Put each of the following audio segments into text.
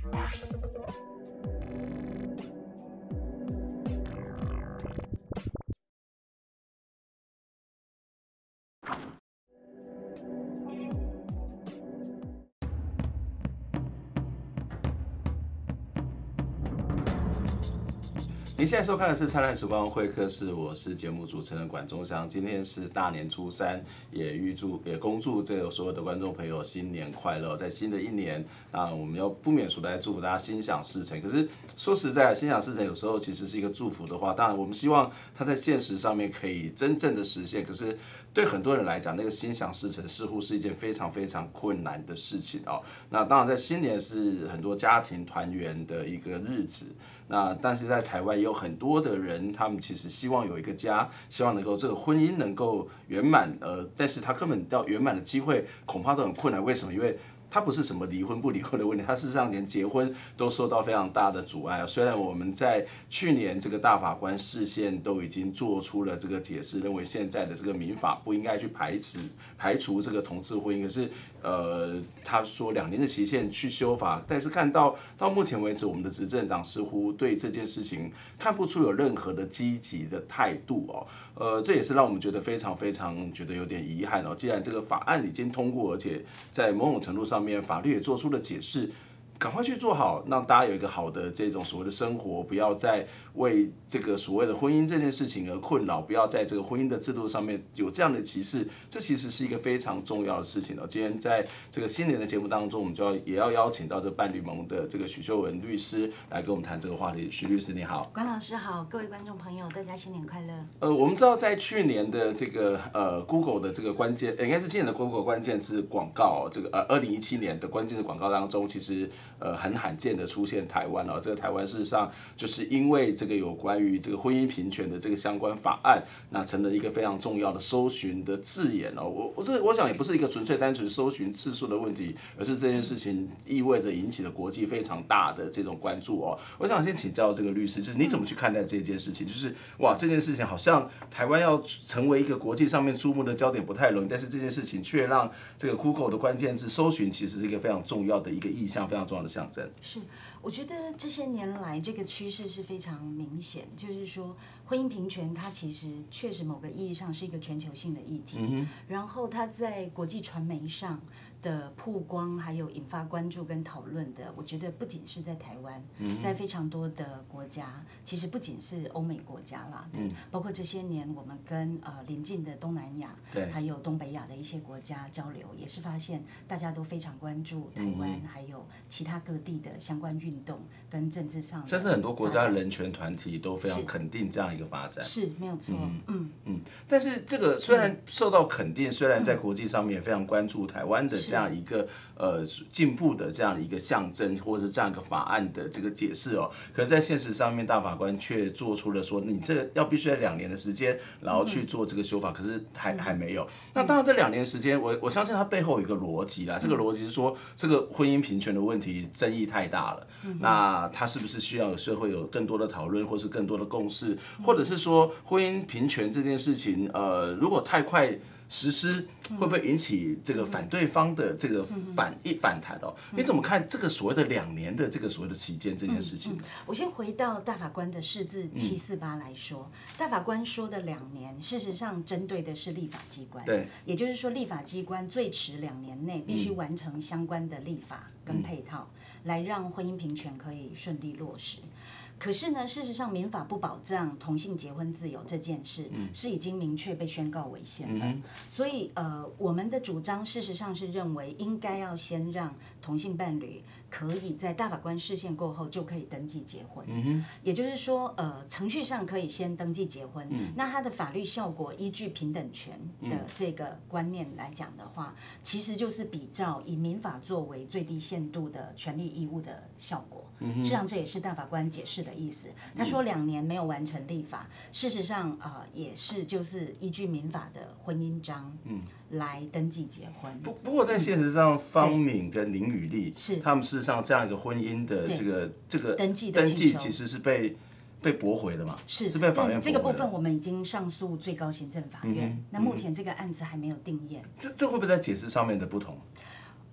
您现在收看的是《灿烂时光会客室》，我是节目主持人管中祥。今天是大年初三，也恭祝这个所有的观众朋友新年快乐。在新的一年，我们要不免俗的来祝福大家心想事成。可是说实在，心想事成有时候其实是一个祝福的话，当然我们希望它在现实上面可以真正的实现。可是对很多人来讲，那个心想事成似乎是一件非常非常困难的事情哦。那当然，在新年是很多家庭团圆的一个日子。但是在台湾也有很多的人，他们其实希望有一个家，希望能够这个婚姻能够圆满，但是他根本要圆满的机会恐怕都很困难。为什么？因为它不是什么离婚不离婚的问题，它事实上连结婚都受到非常大的阻碍。虽然我们在去年这个大法官释宪都已经做出了这个解释，认为现在的这个民法不应该去排除这个同志婚姻，可是他说2年的期限去修法，但是看到目前为止，我们的执政党似乎对这件事情看不出有任何的积极的态度哦。这也是让我们觉得非常非常觉得有点遗憾哦。既然这个法案已经通过，而且在某种程度上面法律也做出了解释，赶快去做好，让大家有一个好的这种所谓的生活，不要再为这个所谓的婚姻这件事情而困扰，不要在这个婚姻的制度上面有这样的歧视，这其实是一个非常重要的事情哦。今天在这个新年的节目当中，我们也要邀请到这伴侣盟的这个许秀文律师来跟我们谈这个话题。许律师你好。 管老师好，各位观众朋友，大家新年快乐。 我们知道在去年的这个Google 的这个关键，应该是今年的 Google 关键字广告，这个2017年的关键字广告当中，其实很罕见的出现台湾哦。这个台湾事实上就是因为这个有关于这个婚姻平权的这个相关法案，那成了一个非常重要的搜寻的字眼哦。我想也不是一个纯粹单纯搜寻次数的问题，而是这件事情意味着引起了国际非常大的这种关注哦。我想先请教这个律师，就是你怎么去看待这件事情？就是哇，这件事情好像台湾要成为一个国际上面注目的焦点不太容易，但是这件事情却让这个 Google 的关键字搜寻其实是一个非常重要的一个意向，非常重要的象征。 是，我觉得这些年来这个趋势是非常明显，就是说婚姻平权它其实确实某个意义上是一个全球性的议题，然后它在国际传媒上的曝光，还有引发关注跟讨论的，我觉得不仅是在台湾，在非常多的国家，其实不仅是欧美国家啦，对，包括这些年我们跟邻近的东南亚，还有东北亚的一些国家交流，也是发现大家都非常关注台湾，还有其他各地的相关运动跟政治上的， 甚至很多国家的人权团体都非常肯定这样一个发展， 是没有错， 但是这个虽然受到肯定，虽然在国际上面也非常关注台湾的这样一个进步的这样的一个象征，或者是这样一个法案的这个解释哦，可是在现实上面，大法官却做出了说，你这个要必须在2年的时间，然后去做这个修法，可是还没有。那当然，这2年时间，我相信它背后有一个逻辑啦，这个逻辑是说，这个婚姻平权的问题争议太大了，那它是不是需要有社会有更多的讨论，或是更多的共识，或者是说婚姻平权这件事情，如果太快实施，会不会引起这个反对方的这个反弹哦？你怎么看这个所谓的2年的这个所谓的期间这件事情？ 我先回到大法官的释字748来说，大法官说的2年，事实上针对的是立法机关， 对， 也就是说立法机关最迟2年内必须完成相关的立法跟配套，来让婚姻平权可以顺利落实。可是呢，事实上民法不保障同性结婚自由这件事，是已经明确被宣告违宪了。所以我们的主张事实上是认为应该要先让同性伴侣可以在大法官释宪过后就可以登记结婚，也就是说程序上可以先登记结婚，那它的法律效果依据平等权的这个观念来讲的话，其实就是比照以民法作为最低限度的权利义务的效果。实际上这也是大法官解释的意思。他说2年没有完成立法，事实上也是就是依据民法的婚姻章来登记结婚。 不过在现实上，方敏跟林雨丽是他们事实上这样一个婚姻的这个登记其实是被驳回的嘛？ 是被法院驳回的。 这个部分我们已经上诉最高行政法院，那目前这个案子还没有定验。 这会不会在解释上面的不同？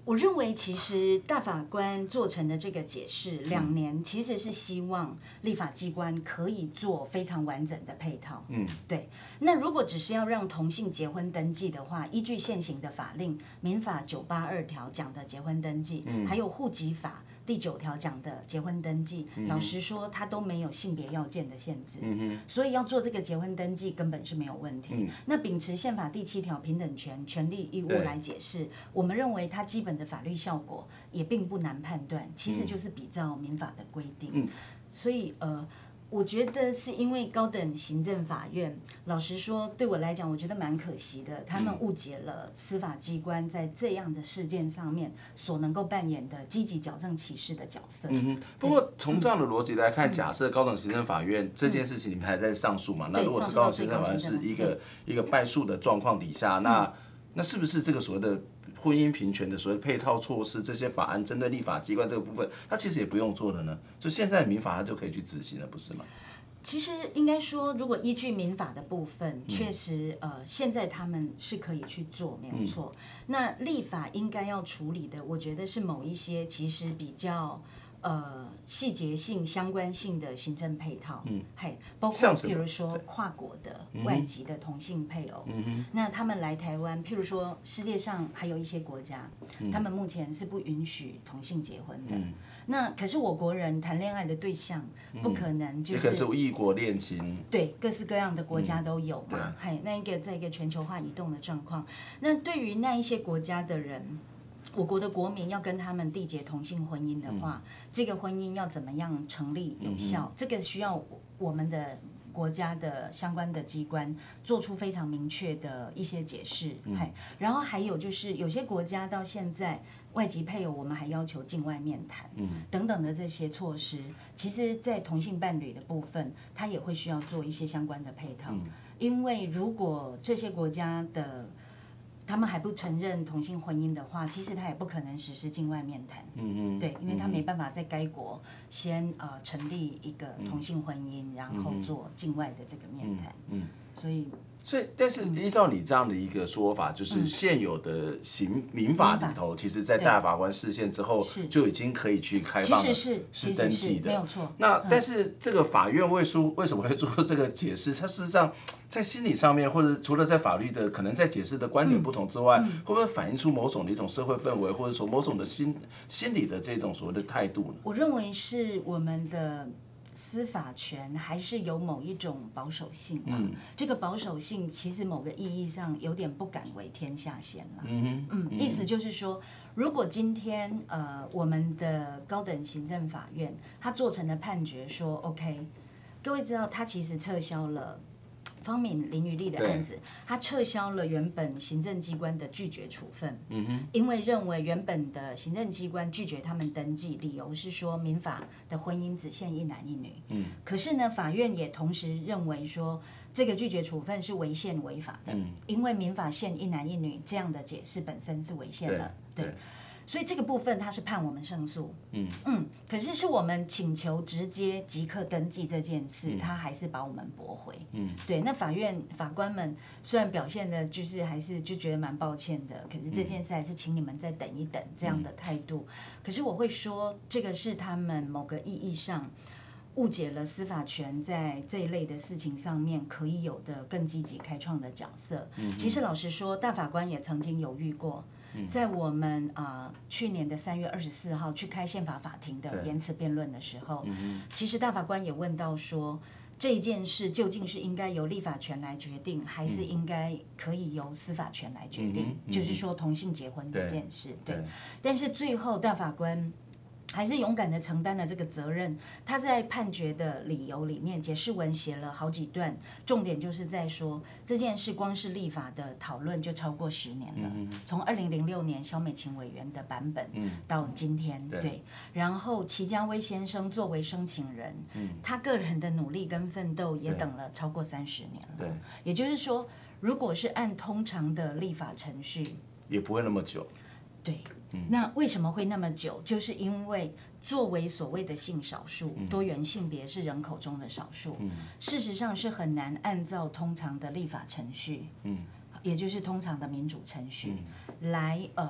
我认为，其实大法官做成的这个解释2年，其实是希望立法机关可以做非常完整的配套。对。那如果只是要让同性结婚登记的话，依据现行的法令，民法982条讲的结婚登记，还有户籍法第9条讲的结婚登记，老实说，它都没有性别要件的限制，所以要做这个结婚登记根本是没有问题。那秉持宪法第7条平等权、权利义务来解释，我们认为它基本的法律效果也并不难判断，其实就是比照民法的规定。所以我觉得是因为高等行政法院，老实说，对我来讲，我觉得蛮可惜的，他们误解了司法机关在这样的事件上面所能够扮演的积极矫正歧视的角色。 不过从这样的逻辑来看，假设高等行政法院这件事情你们还在上诉嘛？那如果是高等行政法院是一个败诉的状况底下，那是不是这个所谓的婚姻平权的所谓配套措施，这些法案针对立法机关这个部分，它其实也不用做了呢？就现在民法它就可以去执行了，不是吗？ 其实应该说，如果依据民法的部分，确实现在他们是可以去做，没有错。那立法应该要处理的，我觉得是某一些其实比较细节性、相关性的行政配套，包括比如说跨国的外籍的同性配偶，那他们来台湾，譬如说世界上还有一些国家，他们目前是不允许同性结婚的。那可是我国人谈恋爱的对象不可能就是异国恋情， 对，各式各样的国家都有嘛，那在一个全球化移动的状况，那对于那一些国家的人。我国的国民要跟他们缔结同性婚姻的话，这个婚姻要怎么样成立有效？这个需要我们的国家的相关的机关做出非常明确的一些解释。然后还有就是有些国家到现在外籍配偶我们还要求境外面谈，等等的这些措施，其实在同性伴侣的部分，它也会需要做一些相关的配套。因为如果这些国家的他们还不承认同性婚姻的话，其实他也不可能实施境外面谈。对，因为他没办法在该国先成立一个同性婚姻，然后做境外的这个面谈。所以， 但是依照你这样的一个说法，就是现有的民法里头，其实在大法官释宪之后，就已经可以去开放了，是登记的， 没有错。 那但是这个法院为什么会做这个解释？它事实上在心理上面，或者除了在法律的可能在解释的观点不同之外，会不会反映出某种的一种社会氛围，或者说某种的心理的这种所谓的态度呢？ 我认为是我们的司法权还是有某一种保守性这个保守性其实某个意义上有点不敢为天下先了。意思就是说，如果今天我们的高等行政法院他做成了判决说 OK， 各位知道他其实撤销了方敏林于利的案子，他撤销了原本行政机关的拒绝处分，因为认为原本的行政机关拒绝他们登记，理由是说民法的婚姻只限一男一女。可是呢，法院也同时认为说，这个拒绝处分是违宪违法的，因为民法限一男一女这样的解释本身是违宪的。对。所以这个部分他是判我们胜诉，可是我们请求直接即刻登记这件事，他还是把我们驳回，对。那法官们虽然表现的就是还是就觉得蛮抱歉的，可是这件事还是请你们再等一等这样的态度。可是我会说，这个是他们某个意义上误解了司法权在这一类的事情上面可以有的更积极开创的角色。其实老实说，大法官也曾经犹豫过。在我们去年的3月24号去开宪法法庭的言辞辩论的时候，其实大法官也问到说，这一件事究竟是应该由立法权来决定，还是应该可以由司法权来决定？就是说同性结婚这件事，对。但是最后大法官还是勇敢的承担了这个责任。他在判决的理由里面，解释文写了好几段，重点就是在说这件事光是立法的讨论就超过10年了，从2006年萧美琴委员的版本到今天，对。然后祁家威先生作为申请人，他个人的努力跟奋斗也等了超过30年了。也就是说，如果是按通常的立法程序， 也不会那么久。 对。那为什么会那么久？就是因为作为所谓的性少数，多元性别是人口中的少数，事实上是很难按照通常的立法程序，也就是通常的民主程序来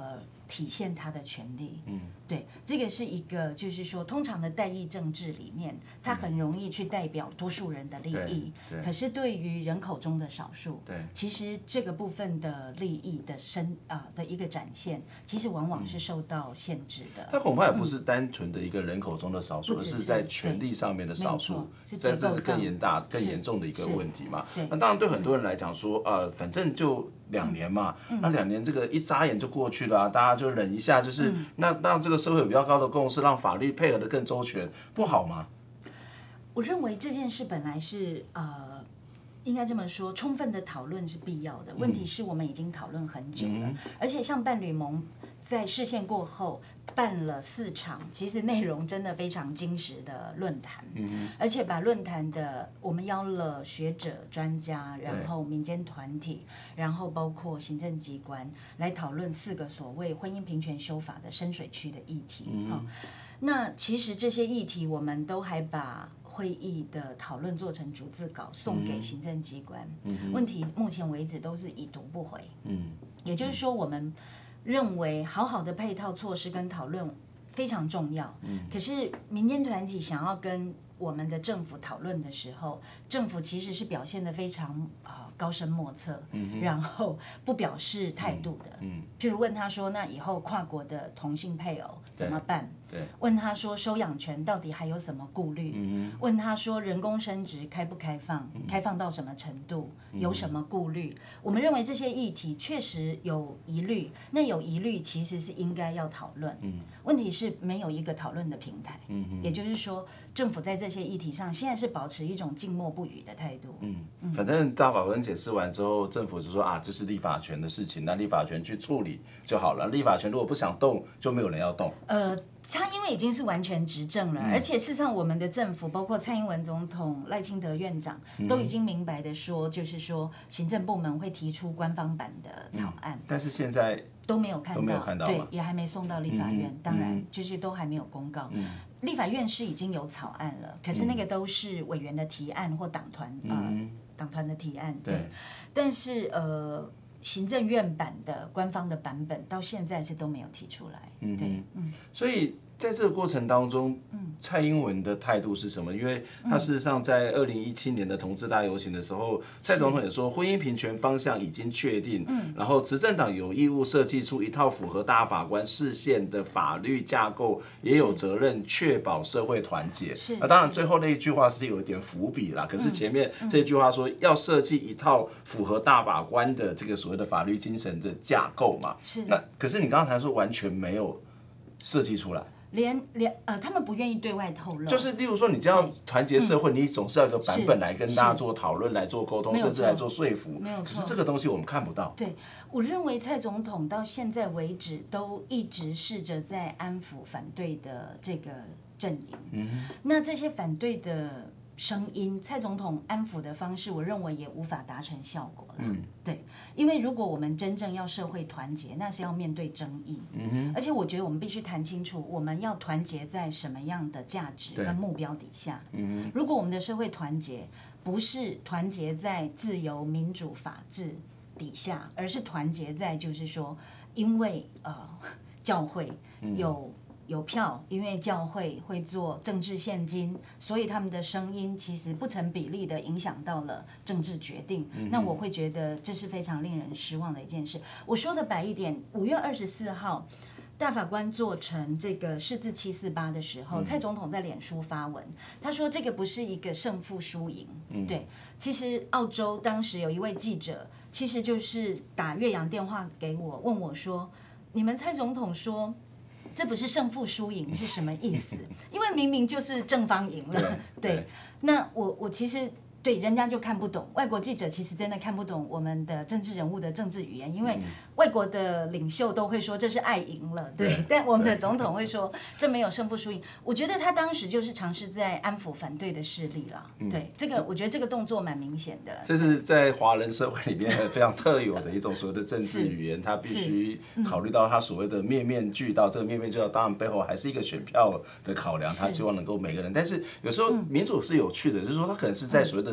体现他的权利。对，这个是一个就是说，通常的代议政治里面，它很容易去代表多数人的利益，可是对于人口中的少数，其实这个部分的利益的一个展现，其实往往是受到限制的。 它恐怕也不是单纯的一个人口中的少数，而是在权力上面的少数，这是更严重的一个问题嘛。那当然对很多人来讲说，反正就2年嘛，那2年这个一眨眼就过去了大家就忍一下，就是那让这个社会有比较高的共识，让法律配合的更周全，不好吗？ 我认为这件事本来是应该这么说，充分的讨论是必要的。问题是我们已经讨论很久了，而且像伴侣盟在释宪过后办了4场，其实内容真的非常精实的论坛，而且把论坛的我们邀了学者、专家，然后民间团体，然后包括行政机关来讨论4个所谓婚姻平权修法的深水区的议题。那其实这些议题我们都还把会议的讨论做成逐字稿送给行政机关，问题目前为止都是已读不回。也就是说，我们认为好好的配套措施跟讨论非常重要，可是民间团体想要跟我们的政府讨论的时候，政府其实是表现得非常高深莫测，然后不表示态度的。譬如问他说，那以后跨国的同性配偶怎么办？问他说收养权到底还有什么顾虑？问他说人工生殖开不开放？开放到什么程度？有什么顾虑？我们认为这些议题确实有疑虑，那有疑虑其实是应该要讨论。问题是没有一个讨论的平台。也就是说，政府在这些议题上现在是保持一种静默不语的态度。 反正大法官解释完之后，政府就说这是立法权的事情，那立法权去处理就好了。立法权如果不想动，就没有人要动。 他因为已经是完全执政了，而且事实上我们的政府，包括蔡英文总统、赖清德院长，都已经明白的说，就是说行政部门会提出官方版的草案， 但是现在都没有看到，对，也还没送到立法院，当然就是都还没有公告。立法院是已经有草案了，可是那个都是委员的提案或党团的提案，对，但是行政院版的官方的版本到现在是都没有提出来， 所以在这个过程当中，蔡英文的态度是什么？因为他事实上在2017年的同志大游行的时候，蔡总统也说婚姻平权方向已经确定，然后执政党有义务设计出一套符合大法官释宪的法律架构，也有责任确保社会团结。那当然最后那一句话是有一点伏笔啦，可是前面这句话说要设计一套符合大法官的这个所谓的法律精神的架构嘛，那可是你刚才说完全没有设计出来。 他们不愿意对外透露， 就是例如说，你这样团结社会，你总是要有个版本来跟大家做讨论、来做沟通，甚至来做说服。可是这个东西我们看不到。 对，我认为蔡总统到现在为止都一直试着在安抚反对的这个阵营。那这些反对的声音，蔡总统安抚的方式，我认为也无法达成效果了。对，因为如果我们真正要社会团结，那是要面对争议。而且我觉得我们必须谈清楚，我们要团结在什么样的价值跟目标底下。如果我们的社会团结不是团结在自由、民主、法治底下，而是团结在就是说，因为教会有票，因为教会会做政治现金，所以他们的声音其实不成比例的影响到了政治决定。那我会觉得这是非常令人失望的一件事。我说的白一点，5月24号。大法官做成这个释字748的时候，蔡总统在脸书发文，他说这个不是一个胜负输赢。对，其实澳洲当时有一位记者，其实就是打越洋电话给我，问我说：“你们蔡总统说这不是胜负输赢是什么意思？因为明明就是正方赢了。”对，那我其实。对，人家就看不懂，外国记者其实真的看不懂我们的政治人物的政治语言，因为外国的领袖都会说这是爱赢了，对，但我们的总统会说这没有胜负输赢。我觉得他当时就是尝试在安抚反对的势力啦，对，这个我觉得这个动作蛮明显的。 这是在华人社会里面非常特有的一种所谓的政治语言，他必须考虑到他所谓的面面俱到，这个面面俱到当然背后还是一个选票的考量，他希望能够每个人，但是有时候民主是有趣的，就是说他可能是在所谓的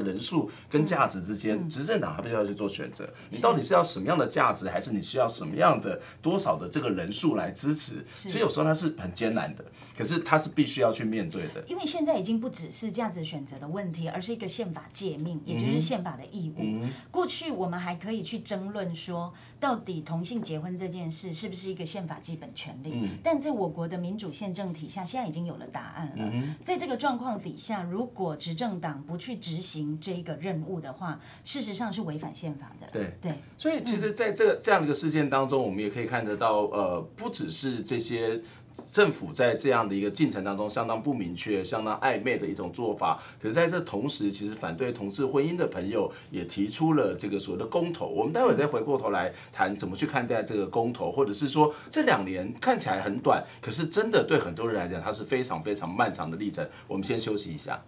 的人数跟价值之间，执政党他必须要去做选择。你到底是要什么样的价值，还是你需要什么样的多少的这个人数来支持？所以有时候它是很艰难的，可是它是必须要去面对的。 因为现在已经不只是价值选择的问题，而是一个宪法诫命，也就是宪法的义务。过去我们还可以去争论说，到底同性结婚这件事是不是一个宪法基本权利？但在我国的民主宪政体下，现在已经有了答案了。在这个状况底下，如果执政党不去执行这一个任务的话，事实上是违反宪法的。 对，所以其实在这样的一个事件当中，我们也可以看得到，不只是这些政府在这样的一个进程当中相当不明确、相当暧昧的一种做法，可是在这同时，其实反对同志婚姻的朋友也提出了这个所谓的公投。我们待会再回过头来谈怎么去看待这个公投，或者是说这2年看起来很短，可是真的对很多人来讲，它是非常非常漫长的历程。我们先休息一下。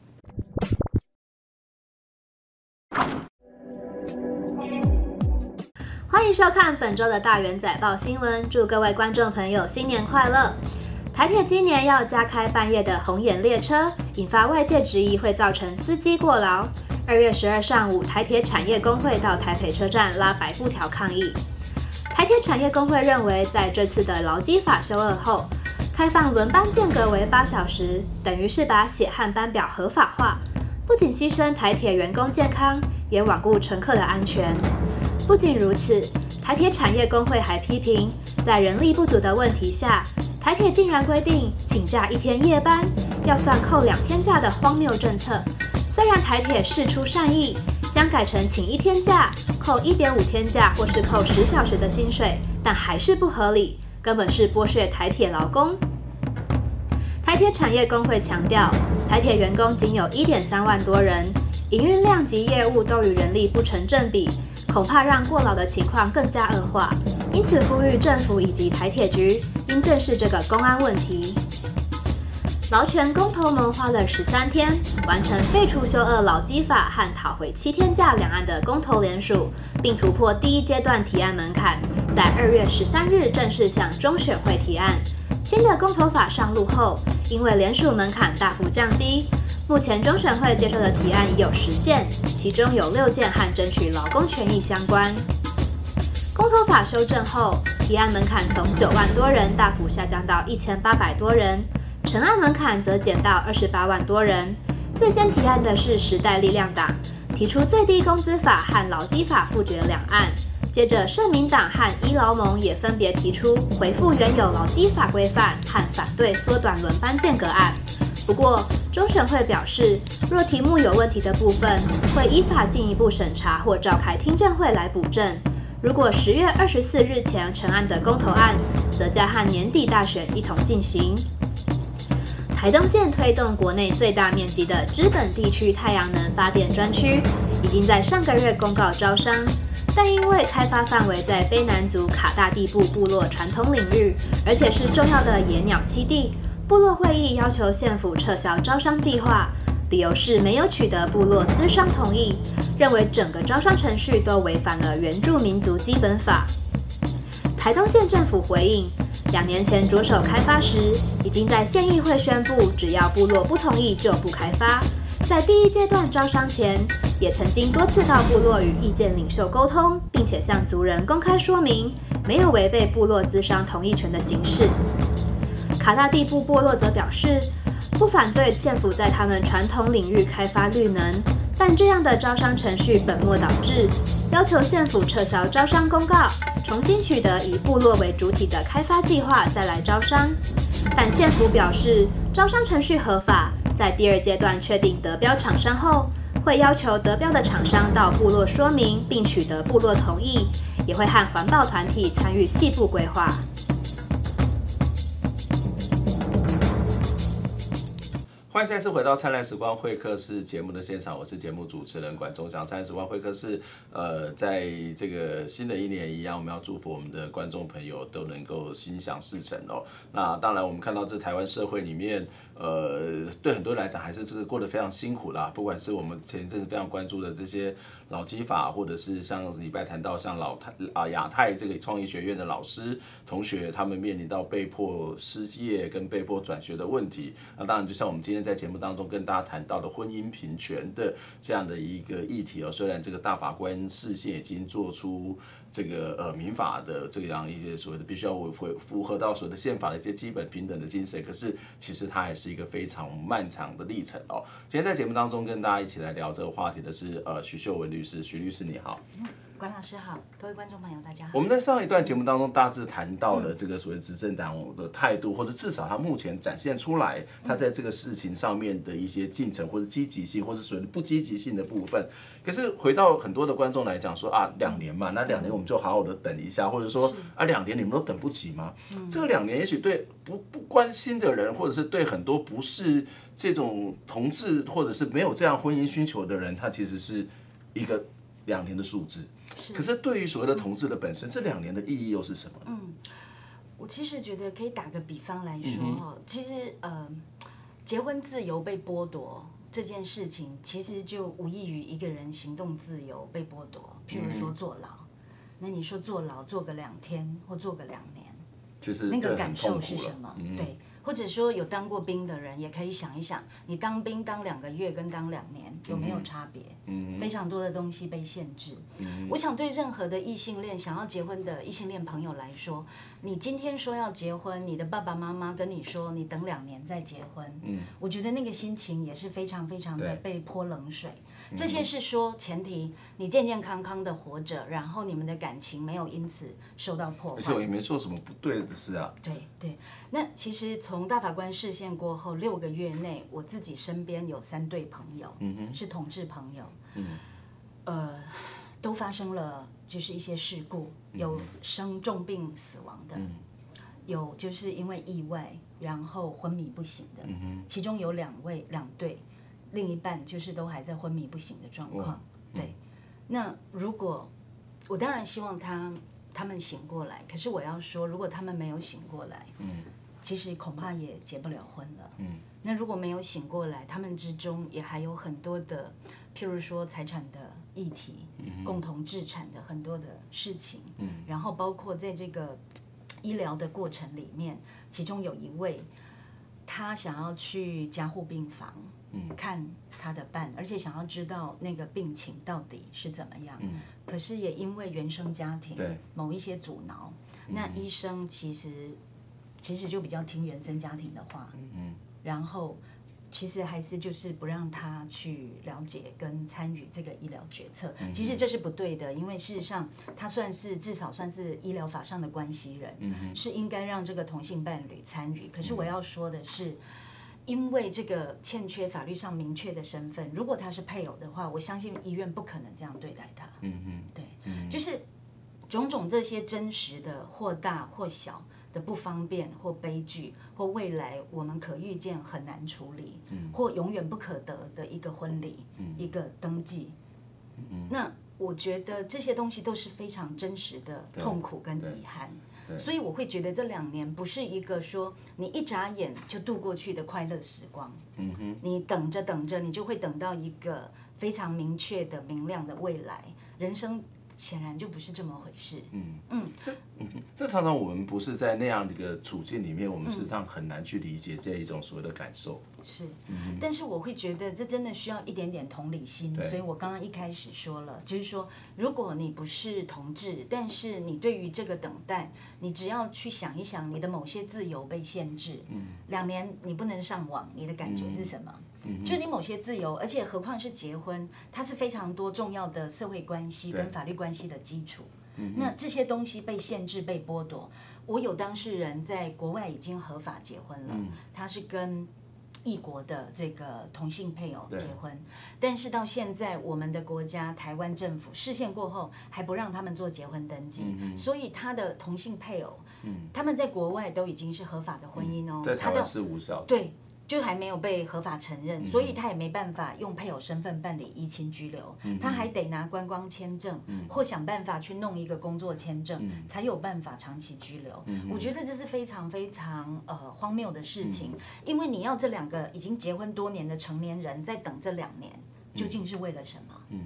欢迎收看本周的大元载报新闻，祝各位观众朋友新年快乐！台铁今年要加开半夜的红眼列车，引发外界质疑会造成司机过劳。2月12上午，台铁产业工会到台北车站拉白布条抗议。台铁产业工会认为，在这次的劳基法修恶后，开放轮班间隔为8小时，等于是把血汗班表合法化，不仅牺牲台铁员工健康，也罔顾乘客的安全。不仅如此，台铁产业工会还批评，在人力不足的问题下，台铁竟然规定请假1天夜班要算扣2天假的荒谬政策。虽然台铁释出善意，将改成请1天假扣1.5天假，或是扣10小时的薪水，但还是不合理，根本是剥削台铁劳工。台铁产业工会强调，台铁员工仅有1.3万多人，营运量及业务都与人力不成正比，恐怕让过劳的情况更加恶化，因此呼吁政府以及台铁局应正视这个公安问题。劳权公投盟花了13天，完成废除修恶劳基法和讨回7天假两岸的公投联署，并突破第1阶段提案门槛，在2月13日正式向中选会提案。新的公投法上路后，因为联署门槛大幅降低，目前中选会接受的提案已有10件，其中有6件和争取劳工权益相关。公投法修正后，提案门槛从9万多人大幅下降到1800多人，成案门槛则减到28万多人。最先提案的是时代力量党，提出最低工资法和劳基法复决两案。接着，社民党和医劳盟也分别提出回复原有劳基法规范和反对缩短轮班间隔案。不过，中选会表示，若题目有问题的部分，会依法进一步审查或召开听证会来补正。如果10月24日前成案的公投案，则将和年底大选一同进行。台东县推动国内最大面积的知本地区太阳能发电专区，已经在上个月公告招商，但因为开发范围在卑南族卡大地部部落传统领域，而且是重要的野鸟栖地，部落会议要求县府撤销招商计划，理由是没有取得部落资商同意，认为整个招商程序都违反了原住民族基本法。台东县政府回应，2年前着手开发时，已经在县议会宣布，只要部落不同意就不开发。在第1阶段招商前，也曾经多次到部落与意见领袖沟通，并且向族人公开说明，没有违背部落资商同意权的形式。卡大地部部落则表示，不反对县府在他们传统领域开发绿能，但这样的招商程序本末倒置，要求县府撤销招商公告，重新取得以部落为主体的开发计划再来招商。但县府表示，招商程序合法，在第2阶段确定得标厂商后，会要求得标的厂商到部落说明，并取得部落同意，也会和环保团体参与细部规划。 欢迎再次回到灿烂时光会客室节目的现场，我是节目主持人管中祥。灿烂时光会客室，在这个新的一年一样，我们要祝福我们的观众朋友都能够心想事成哦。那当然，我们看到这台湾社会里面，对很多人来讲，还是这个过得非常辛苦啦。不管是我们前一阵子非常关注的这些劳基法，或者是像礼拜谈到像亚太这个创意学院的老师同学，他们面临到被迫失业跟被迫转学的问题。那当然，就像我们今天天在节目当中跟大家谈到的婚姻平权的这样的一个议题虽然这个大法官释宪已经做出这个民法的这样一些所谓的必须要符合到所谓的宪法的一些基本平等的精神，可是其实它还是一个非常漫长的历程今天在节目当中跟大家一起来聊这个话题的是许秀文律师，许律师你好。 关老师好，各位观众朋友大家好。 我们在上一段节目当中大致谈到了这个所谓执政党的态度，或者至少他目前展现出来他在这个事情上面的一些进程，或者积极性，或者所谓的不积极性的部分。可是回到很多的观众来讲说2年嘛，那2年我们就好好的等一下，或者说2年你们都等不及吗？这个2年也许对不关心的人，或者是对很多不是这种同志或者是没有这样婚姻需求的人，他其实是一个2年的数字。可是对于所谓的同志的本身，这2年的意义又是什么？ 我其实觉得可以打个比方来说其实结婚自由被剥夺这件事情，其实就无异于一个人行动自由被剥夺。譬如说坐牢，那你说坐牢坐个2天或坐个2年， 其实那个感受是什么？对。或者说有当过兵的人也可以想一想，你当兵当2个月跟当2年有没有差别？非常多的东西被限制。我想对任何的异性恋想要结婚的异性恋朋友来说，你今天说要结婚，你的爸爸妈妈跟你说你等2年再结婚，我觉得那个心情也是非常非常的被泼冷水。这些是说前提你健健康康的活着，然后你们的感情没有因此受到破坏， 而且我也没做什么不对的事啊。 对，那其实从大法官释宪过后6个月内，我自己身边有3对朋友，是同志朋友，都发生了就是一些事故，有生重病死亡的，有就是因为意外然后昏迷不醒的，其中有2对。另一半就是都还在昏迷不醒的状况，对。那如果我当然希望他们醒过来，可是我要说，如果他们没有醒过来，其实恐怕也结不了婚了。那如果没有醒过来，他们之中也还有很多的，譬如说财产的议题，共同置产的很多的事情，然后包括在这个医疗的过程里面，其中有一位他想要去加护病房。看他的伴，而且想要知道那个病情到底是怎么样。可是也因为原生家庭某一些阻挠，那医生其实就比较听原生家庭的话，然后其实还是就是不让他去了解跟参与这个医疗决策。其实这是不对的，因为事实上他至少算是医疗法上的关系人，是应该让这个同性伴侣参与。可是我要说的是，因为这个欠缺法律上明确的身份，如果他是配偶的话，我相信医院不可能这样对待他。对，就是种种这些真实的或大或小的不方便或悲剧，或未来我们可预见很难处理，或永远不可得的一个婚礼，一个登记。那我觉得这些东西都是非常真实的痛苦跟遗憾。所以我会觉得这2年不是一个说你一眨眼就度过去的快乐时光，你等着等着，你就会等到一个非常明确的明亮的未来。人生显然就不是这么回事。 这常常我们不是在那样的一个处境里面，我们实际上很难去理解这一种所谓的感受。 是，但是我会觉得这真的需要一点点同理心，所以我刚刚一开始说了，就是说，如果你不是同志，但是你对于这个等待，你只要去想一想，你的某些自由被限制，2年你不能上网，你的感觉是什么？就你某些自由，而且何况是结婚，它是非常多重要的社会关系跟法律关系的基础。那这些东西被限制、被剥夺，我有当事人在国外已经合法结婚了，他是跟异国的这个同性配偶结婚，但是到现在我们的国家台湾政府释宪过后还不让他们做结婚登记，所以他的同性配偶，他们在国外都已经是合法的婚姻哦， 在台湾是无效的。 对。就还没有被合法承认，所以他也没办法用配偶身份办理依亲居留，他还得拿观光签证，或想办法去弄一个工作签证，才有办法长期居留。我觉得这是非常非常荒谬的事情，因为你要这2个已经结婚多年的成年人在等这2年，究竟是为了什么？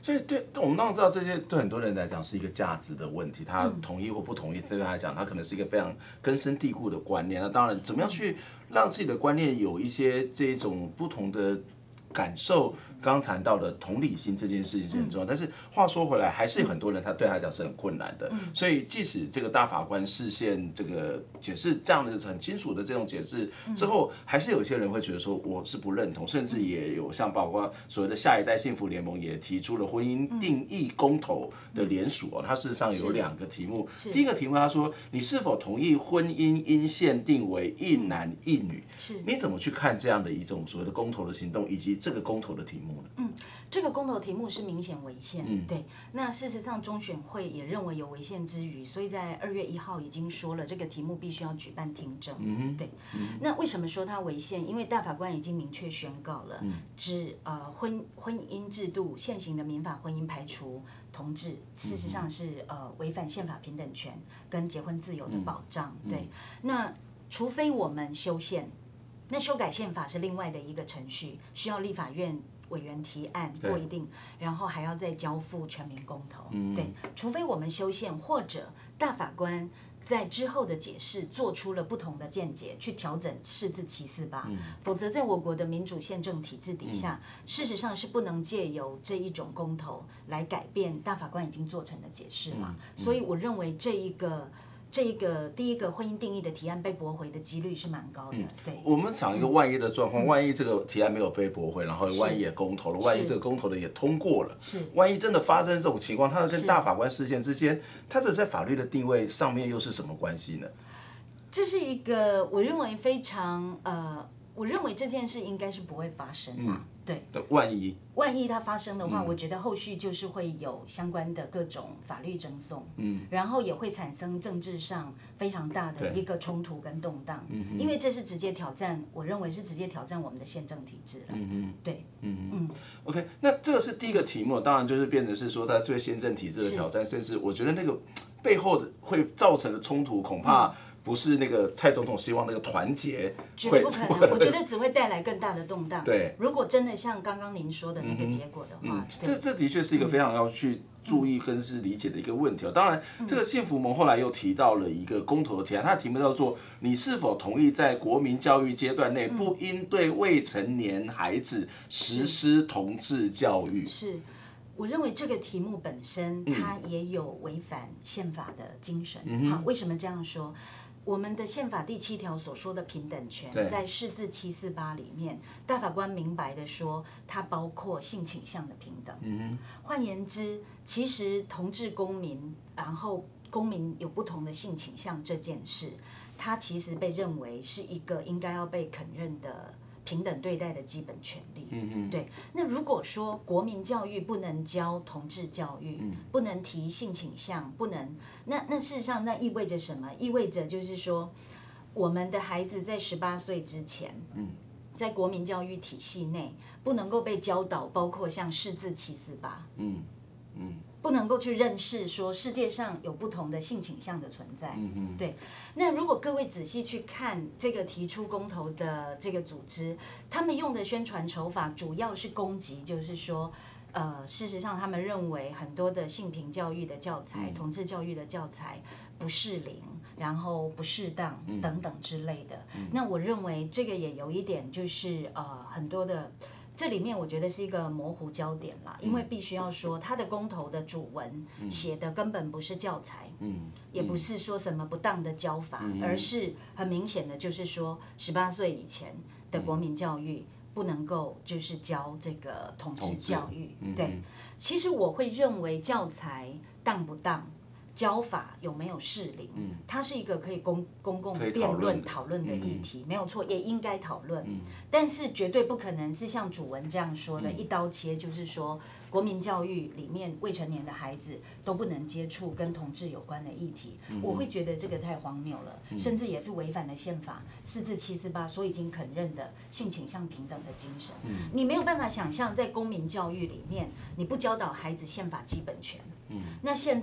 所以对我们当然知道这些对很多人来讲是一个价值的问题，他同意或不同意，对他来讲，他可能是一个非常根深蒂固的观念。那当然，怎么样去让自己的观念有一些这种不同的感受？刚刚谈到的同理心这件事情是很重要，但是话说回来，还是有很多人他对他来讲是很困难的。所以即使这个大法官释宪这个解释这样的很清楚的这种解释之后，还是有些人会觉得说我是不认同，甚至也有像包括所谓的下一代幸福联盟也提出了婚姻定义公投的联署哦，它事实上有2个题目。第一个题目他说你是否同意婚姻应限定为一男一女？你怎么去看这样的一种所谓的公投的行动，以及这个公投的题目？ 这个公投题目是明显违宪，对。那事实上中选会也认为有违宪之余，所以在2月1号已经说了这个题目必须要举办听证，对。那为什么说它违宪？因为大法官已经明确宣告了，指婚姻制度现行的民法婚姻排除同志，事实上是违反宪法平等权跟结婚自由的保障，对。那除非我们修宪。那修改宪法是另外的一个程序，需要立法院委员提案过一定，然后还要再交付全民公投。对，除非我们修宪，或者大法官在之后的解释做出了不同的见解，去调整释字748，否则在我国的民主宪政体制底下，事实上是不能借由这一种公投来改变大法官已经做成的解释嘛。所以我认为这一个第一个婚姻定义的提案被驳回的几率是蛮高的，对。 我们讲一个万一的状况，万一这个提案没有被驳回，然后万一也公投了，万一这个公投的也通过了，万一真的发生这种情况，它跟大法官释宪之间，它的在法律的定位上面又是什么关系呢？ 这是一个我认为非常我认为这件事应该是不会发生嘛，对。万一它发生的话，我觉得后续就是会有相关的各种法律争讼，然后也会产生政治上非常大的一个冲突跟动荡，因为这是直接挑战，我认为是直接挑战我们的宪政体制了，对 ，OK， 那这个是第一个题目，当然就是变成是说它对宪政体制的挑战，甚至我觉得那个背后的会造成的冲突，恐怕不是那个蔡总统希望那个团结， 绝对不可能。我觉得只会带来更大的动荡。 对， 如果真的像刚刚您说的那个结果的话， 这的确是一个非常要去注意跟是理解的一个问题。当然，这个幸福盟后来又提到了一个公投的提案，它的题目叫做“你是否同意在国民教育阶段内不应对未成年孩子实施同志教育”？ 是。我认为这个题目本身它也有违反宪法的精神。为什么这样说？我们的宪法第7条所说的平等权，在释字748里面，大法官明白的说，它包括性倾向的平等。换言之，其实同志公民，然后公民有不同的性倾向这件事，它其实被认为是一个应该要被肯认的平等对待的基本权利。对。那如果说国民教育不能教同志教育，不能提性倾向，不能，那事实上那意味着什么？意味着就是说，我们的孩子在18岁之前，在国民教育体系内不能够被教导，包括像释字748。不能够去认识说世界上有不同的性倾向的存在，对。那如果各位仔细去看这个提出公投的这个组织，他们用的宣传手法主要是攻击，就是说，事实上他们认为很多的性平教育的教材、同志教育的教材不适龄，然后不适当等等之类的。那我认为这个也有一点就是很多的。这里面我觉得是一个模糊焦点啦，因为必须要说，他的公投的主文写的根本不是教材，也不是说什么不当的教法，而是很明显的就是说，18岁以前的国民教育不能够就是教这个同志教育。对，其实我会认为教材当不当，教法有没有适龄，它是一个可以公共辩论讨论的议题，没有错，也应该讨论。但是绝对不可能是像主文这样说的，一刀切，就是说国民教育里面未成年的孩子都不能接触跟同志有关的议题。我会觉得这个太荒谬了，甚至也是违反了宪法释字748所已经肯认的性倾向平等的精神。你没有办法想象在公民教育里面，你不教导孩子宪法基本权。那现在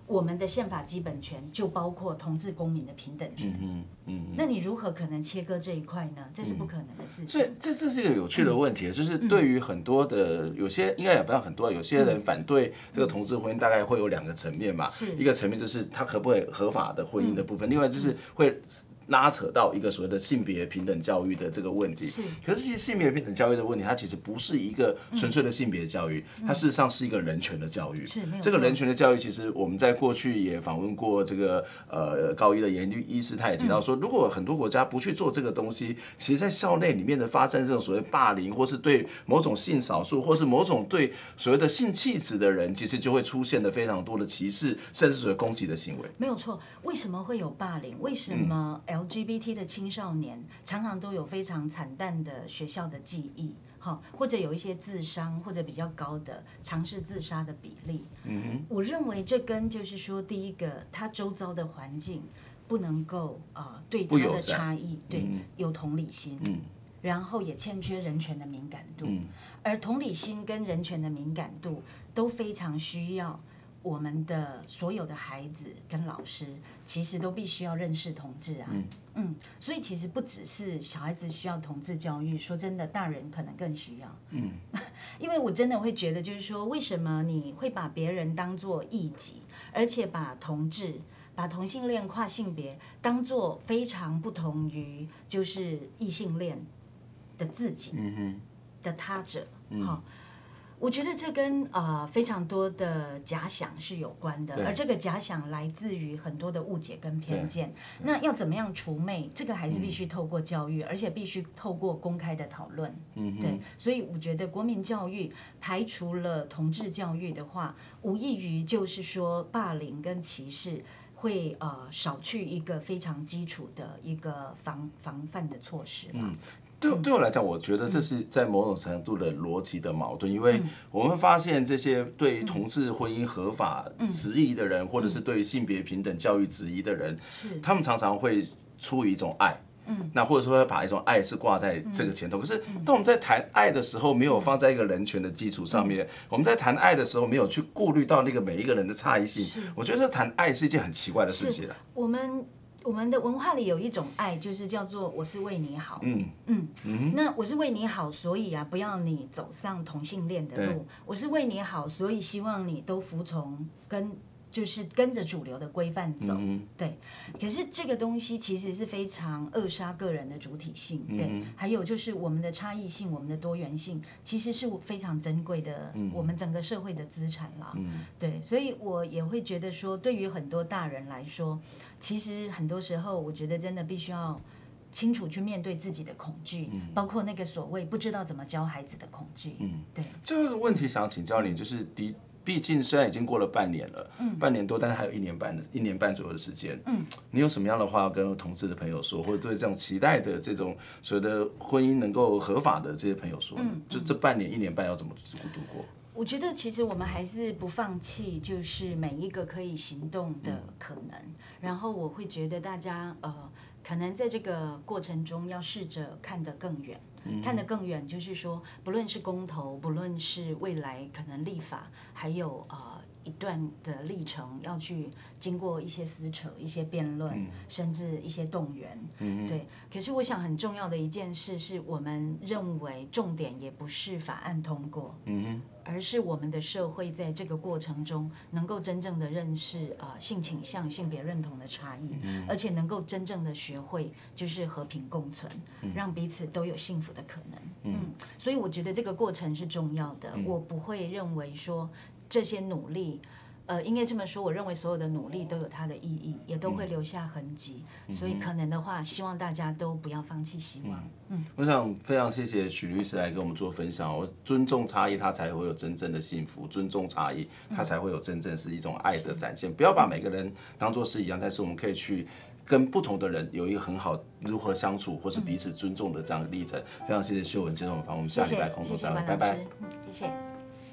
我们的宪法基本权就包括同志公民的平等权。那你如何可能切割这一块呢？这是不可能的事情。 所以这是一个有趣的问题，就是对于很多的有些应该也不要很多，有些人反对这个同志婚姻，大概会有2个层面嘛。一个层面就是他可不可以合法的婚姻的部分，另外就是会拉扯到一个所谓的性别平等教育的这个问题。可是其实性别平等教育的问题，它其实不是一个纯粹的性别教育，它事实上是一个人权的教育。这个人权的教育，其实我们在过去也访问过这个高一的严律医师，他也提到说，如果很多国家不去做这个东西，其实在校内里面的发生这种所谓霸凌，或是对某种性少数，或是某种对所谓的性气质的人，其实就会出现了非常多的歧视，甚至所谓攻击的行为。 没有错。为什么会有霸凌？为什么LGBT 的青少年常常都有非常惨淡的学校的记忆，或者有一些自伤或者比较高的尝试自杀的比例。我认为这跟就是说，第一个他周遭的环境不能够对他的差异对有同理心，然后也欠缺人权的敏感度，而同理心跟人权的敏感度都非常需要。我们的所有的孩子跟老师，其实都必须要认识同志啊。所以其实不只是小孩子需要同志教育，说真的，大人可能更需要。因为我真的会觉得，就是说，为什么你会把别人当作异己，而且把同志、把同性恋、跨性别当作非常不同于就是异性恋的自己的他者？我觉得这跟非常多的假想是有关的，而这个假想来自于很多的误解跟偏见。那要怎么样除魅？这个还是必须透过教育，而且必须透过公开的讨论。对，所以我觉得国民教育排除了同志教育的话，无异于就是说霸凌跟歧视会少去一个非常基础的一个防范的措施嘛。 对我来讲，我觉得这是在某种程度的逻辑的矛盾，因为我们发现这些对于同志婚姻合法质疑的人，或者是对于性别平等教育质疑的人，他们常常会出于一种爱。那或者说把一种爱是挂在这个前头，可是当我们在谈爱的时候，没有放在一个人权的基础上面，我们在谈爱的时候，没有去顾虑到那个每一个人的差异性，我觉得谈爱是一件很奇怪的事情。 我们的文化里有一种爱，就是叫做我是为你好。那我是为你好，所以不要你走上同性恋的路。我是为你好，所以希望你都服从就是跟着主流的规范走。对。可是这个东西其实是非常扼杀个人的主体性。对。还有就是我们的差异性，我们的多元性，其实是非常珍贵的，我们整个社会的资产啦。对。所以我也会觉得说，对于很多大人来说，其实很多时候，我觉得真的必须要清楚去面对自己的恐惧，包括那个所谓不知道怎么教孩子的恐惧。对。 这个问题想请教你，就是毕竟虽然已经过了半年了，半年多，但是还有1年半左右的时间。你有什么样的话要跟同志的朋友说，或者对这种期待的这种所谓的婚姻能够合法的这些朋友说呢？就这半年1年半要怎么度过？ 我觉得其实我们还是不放弃，就是每一个可以行动的可能。然后我会觉得大家可能在这个过程中要试着看得更远。看得更远，就是说，不论是公投，不论是未来可能立法，还有一段的历程，要去经过一些撕扯、一些辩论，甚至一些动员。对。可是我想很重要的一件事是，我们认为重点也不是法案通过，而是我们的社会在这个过程中能够真正的认识性倾向、性别认同的差异，而且能够真正的学会就是和平共存，让彼此都有幸福的可能。所以我觉得这个过程是重要的。我不会认为说这些努力。应该这么说，我认为所有的努力都有它的意义，也都会留下痕迹。所以可能的话，希望大家都不要放弃希望。 我想非常谢谢许律师来跟我们做分享。我尊重差异，它才会有真正的幸福；尊重差异，它才会有真正是一种爱的展现。不要把每个人当作是一样，但是我们可以去跟不同的人有一个很好如何相处，或是彼此尊重的这样的历程。非常谢谢秀文接受我们访问，我们下礼拜空中再会，拜拜。 谢谢。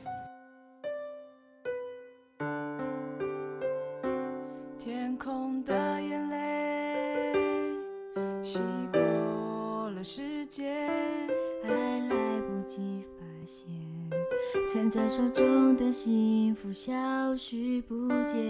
天空的眼泪洗过了世界， 还来不及发现攥在手中的幸福消失不见，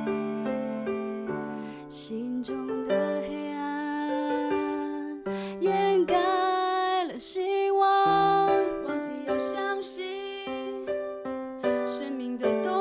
心中的黑暗掩盖了希望，忘记要相信生命的动